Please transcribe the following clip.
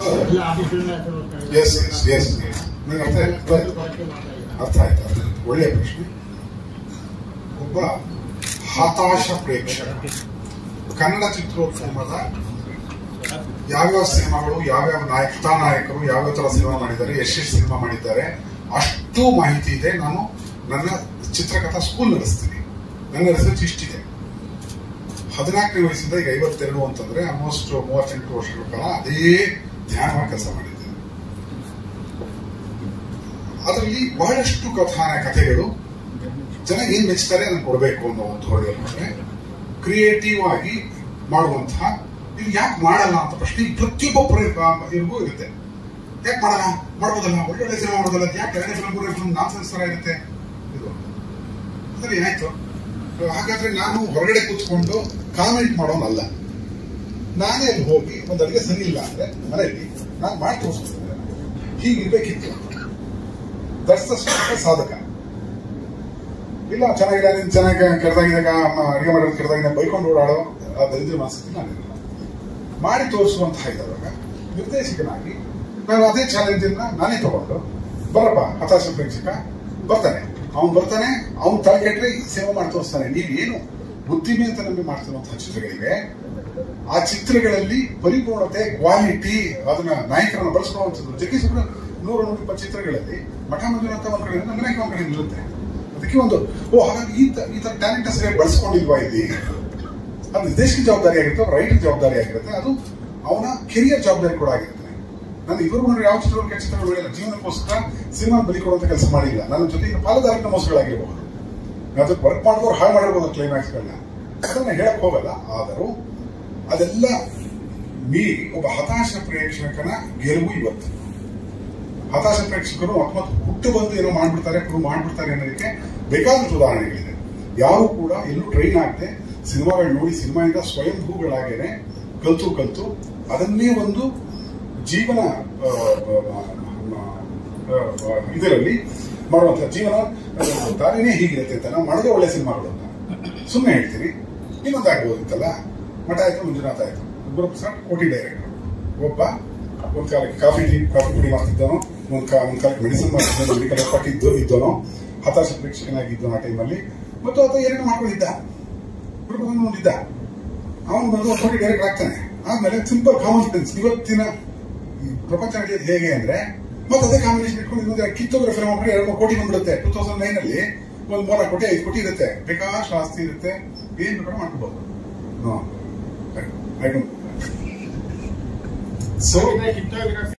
S S S ನನಗೆ ಅರ್ಥ ಆಯ್ತು. ಒಳ್ಳೆಯ ಪ್ರಶ್ನೆ. ಒಬ್ಬ ಹತಾಶ ಪ್ರೇಕ್ಷಕ ಕನ್ನಡ ಚಿತ್ರೋದ್ಯಮದ ಯಾವ್ಯಾವ ಸಿನಿಮಾಗಳು, ಯಾವ್ಯಾವ ಕಥಾನಾಯಕರು ಯಾವ್ಯಾವ ತರ ಸಿನಿಮಾ ಮಾಡಿದ್ದಾರೆ, ಎಷ್ಟೆಷ್ಟು ಸಿನಿಮಾ ಮಾಡಿದ್ದಾರೆ, ಅಷ್ಟು ಮಾಹಿತಿ ಇದೆ. ನಾನು ನನ್ನ ಚಿತ್ರಕಥಾ ಸ್ಕೂಲ್ ನಡೆಸ್ತೀನಿ. ನನ್ನ ರಿಸರ್ಚ್ ಇಷ್ಟಿದೆ. 14ನೇ ವಯಸ್ಸಿಂದ ಈಗ 52 ಅಂತಂದ್ರೆ ಆಲ್ಮೋಸ್ಟ್ 38 ವರ್ಷಗಳ ಕಾಲ ಅದೇ ಧ್ಯಾನವಾಗಿ ಕೆಲಸ ಮಾಡಿದ್ದೇನೆ. ಅದರಲ್ಲಿ ಬಹಳಷ್ಟು ಕಥೆಗಳು ಜನ ಏನ್ ಮೆಚ್ತಾರೆ ಅದನ್ನು ಕೊಡಬೇಕು ಅನ್ನೋ ಒಂದು ಹೊಡೆಯಲ್ಪಟ್ಟರೆ ಕ್ರಿಯೇಟಿವ್ ಆಗಿ ಮಾಡುವಂತಹ, ಇದು ಯಾಕೆ ಮಾಡಲ್ಲ ಅಂತ ಪ್ರಶ್ನೆ ಪ್ರತಿಯೊಬ್ಬ ಇರ್ಗೂ ಇರುತ್ತೆ. ಯಾಕೆ ಮಾಡಲ್ಲ, ಮಾಡ್ಬೋದಲ್ಲ, ಒಳ್ಳೊಳ್ಳೆ ಸಿನಿಮಾ ಮಾಡೋದಲ್ಲ, ಯಾಕೆ ಎರಡನೇ ಫಿಲ್ಮ್ ನಾನ್ಸೆನ್ಸ್ ತರ ಇರುತ್ತೆ ಇದು. ಸರಿ ಆಯ್ತು. ಹಾಗಾದ್ರೆ ನಾನು ಹೊರಗಡೆ ಕೂತ್ಕೊಂಡು ಕಾಮೆಂಟ್ ಮಾಡೋನಲ್ಲ. ನಾನೇ ಅಲ್ಲಿ ಹೋಗಿ ಒಂದು ಅಡಿಗೆ ಸರಿ ಇಲ್ಲ ಅಂದ್ರೆ ಮನೆಯಲ್ಲಿ ನಾನು ಮಾಡಿ ತೋರಿಸ್ಕೊಡ್ತೇನೆ, ಹೀಗಿರ್ಬೇಕಿತ್ತು. ದಟ್ಸ್ ದ ಸಾಧಕ. ಇಲ್ಲ ಚೆನ್ನಾಗಿಲ್ಲ, ನೀನು ಚೆನ್ನಾಗಿ ಕೆರೆದಾಗಿದ್ದಾಗ ಅಡಿಗೆ ಮಾಡೋದು ಕೆರೆದಾಗಿದ್ದ ಬೈಕೊಂಡು ಓಡಾಡೋ ಆ ದರಿದ್ರ ಮನಸ್ಥಿತಿ ನಾನಿರಲ್ಲ. ಮಾಡಿ ತೋರಿಸುವಂತಹ ಇದ್ದಾಗ ನಿರ್ದೇಶಕನಾಗಿ ನಾನು ಅದೇ ಚಾಲೆಂಜ್ ನಾನೇ ತಗೊಂಡು ಬರಪ್ಪ ಹತಾಶ ಪ್ರೇಕ್ಷಕ ಬರ್ತಾನೆ, ಅವನು ತಲೆ ಕೆಟ್ಟರೆ ಸೇವೆ ಮಾಡಿ ತೋರಿಸ್ತಾನೆ. ನೀವು ಏನು ಬುದ್ಧಿಮೆ ಅಂತ ನಂಬಿ ಮಾಡ್ತಿರುವಂತಹ ಚಿತ್ರಗಳಿವೆ. ಆ ಚಿತ್ರಗಳಲ್ಲಿ ಪರಿಪೂರ್ಣತೆ, ಕ್ವಾಲಿಟಿ, ಅದನ್ನ ನಾಯಕರನ್ನು ಬಳಸ್ಕೊಳ್ಳುವಂಥದ್ದು. ಜಗ್ಗೇಶ್ 100-120 ಚಿತ್ರಗಳಲ್ಲಿ ಮಠ ಮಂಜುನಾಥ ಒಂದ್ ಕಡೆ, ರಂಗನಾಯಕ ಒಂದ್ ಕಡೆ ನಿಲ್ಲುತ್ತೆ. ಅದಕ್ಕೆ ಒಂದು ಹಾಗಾಗಿ ಈ ತರ ಟ್ಯಾಲೆಂಟ್ ಸರಿಯಾಗಿ ಬಳಸ್ಕೊಂಡಿಲ್ವಾ ಇಲ್ಲಿ, ಅದು ನಿರ್ದೇಶಕ ಜವಾಬ್ದಾರಿ ಆಗಿರುತ್ತೆ, ರೈಟರ್ ಜವಾಬ್ದಾರಿ ಆಗಿರುತ್ತೆ, ಅದು ಅವನ ಕೆರಿಯರ್ ಜವಾಬ್ದಾರಿ ಕೂಡ ಆಗಿರುತ್ತೆ. ನಾನು ಇವರು ಯಾವ ಚಿತ್ರಗಳು ಮಾಡಿಲ್ಲ, ಜೀವನಕ್ಕೋಸ್ಕರ ಸಿನಿಮಾ ಬಲಿ ಕೊಡುವಂತ ಕೆಲಸ ಮಾಡಿಲ್ಲ. ನನ್ನ ಜೊತೆಗೆ ಪಾಲುದಾರಿಕೆ ಮೋಸಗಳಾಗಿರಬಹುದು, ಅದಕ್ಕೆ ವರ್ಕ್ ಮಾಡಿದವರು ಹಾಳು ಮಾಡಿರ್ಬೋದು ಕ್ಲೈಮ್ಯಾಕ್ಸ್ಗಳನ್ನ, ಅದನ್ನ ಹೇಳಕ್ ಹೋಗಲ್ಲ. ಆದರೂ ಅದೆಲ್ಲ ಮೀರಿ ಒಬ್ಬ ಹತಾಶ ಪ್ರೇಕ್ಷಕನ ಗೆಲುವು ಇವತ್ತು. ಹತಾಶ ಪ್ರೇಕ್ಷಕರು ಹುಟ್ಟು ಬಂದು ಏನೋ ಮಾಡ್ಬಿಡ್ತಾರೆ, ಪ್ರೂವ್ ಮಾಡ್ಬಿಡ್ತಾರೆ ಅನ್ನೋದಕ್ಕೆ ಬೇಕಾದಷ್ಟು ಉದಾಹರಣೆಗಳಿದೆ. ಯಾರು ಕೂಡ ಎಲ್ಲೂ ಟ್ರೈನ್ ಆಗದೆ ಸಿನಿಮಾಗಳು ನೋಡಿ ಸಿನಿಮಾಯಿಂದ ಸ್ವಯಂಭೂಗಳಾಗೇನೆ ಕಲ್ತು ಅದನ್ನೇ ಒಂದು ಜೀವನ ಇದರಲ್ಲಿ ಮಾಡುವಂತ ಜೀವನ ದಾರಿನೇ ಹೀಗಿರುತ್ತೆ ಅಂತ ನಾವು ಮಾಡೋದೇ ಒಳ್ಳೆ ಸಿನಿಮಾಗಳು ಅಂತ ಸುಮ್ಮನೆ ಹೇಳ್ತೀನಿ. ಇನ್ನೊಂದಾಗ್ಬೋದಿತ್ತಲ್ಲ, ಮಠ ಆಯ್ತು, ಮಂಜುನಾಥ ಆಯ್ತು, ಗುರುಪ್ರಸಾದ್ ಕೋಟಿ ಡೈರೆಕ್ಟರ್. ಒಬ್ಬ ಒಂದ್ ಕಾಲಕ್ಕೆ ಕಾಫಿ ಪುಡಿ ಮಾಡ್ತಿದ್ದನೋ, ಒಂದ್ ಕಾಲಕ್ಕೆ ಮೆಡಿಸಿನ್ ಮಾಡ್ತಿದ್ದನೋ, ಮೆಡಿಕಲ್ ಎಕ್ಸ್ಪರ್ಟ್ ಇದ್ದನೋ, ಹತಾಶ ಪ್ರೇಕ್ಷಕನಾಗಿದ್ದನು ಆ ಟೈಮಲ್ಲಿ. ಮತ್ತು ಆತ ಏನೇನು ಮಾಡ್ಕೊಂಡಿದ್ದ, ಗುರುಪ್ರಸಾದ್ ನೋಡಿದ್ದ, ಅವನು ಬಂದು ಕೋಟಿ ಡೈರೆಕ್ಟರ್ ಆಗ್ತಾನೆ. ಆದ್ಮೇಲೆ ಸಿಂಪಲ್ ಕಾಮನ್ ಸೆನ್ಸ್. ಇವತ್ತಿನ ಪ್ರಪಂಚ ನಡೆಯೋದು ಹೇಗೆ ಅಂದ್ರೆ, ಮತ್ತೆ ಅದೇ ಕಾಂಬಿನೇಷನ್ ಇಟ್ಕೊಂಡು ಇನ್ನೊಂದು ಕಿತ್ತೋಗ್ರೆ ಫಿಲ್ಮ್ ಹಾಕಿ 2-3 ಕೋಟಿ ಬಂದ್ಬಿಡುತ್ತೆ. 2009 ಅಲ್ಲಿ ಒಂದು 3 ಕೋಟಿ 5 ಕೋಟಿ ಇರುತ್ತೆ, ಬೇಕಾದಷ್ಟು ಆಸ್ತಿ ಇರುತ್ತೆ, ಏನ್ ಬೇಕಾದ್ರೂ ಮಾಡ್ಕೋಬಹುದು. So